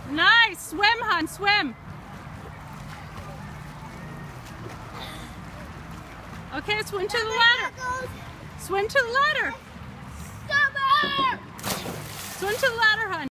Nice. Swim, hon. Swim. Okay, swim to the ladder. Swim to the ladder. Stop her! Swim to the ladder, hon.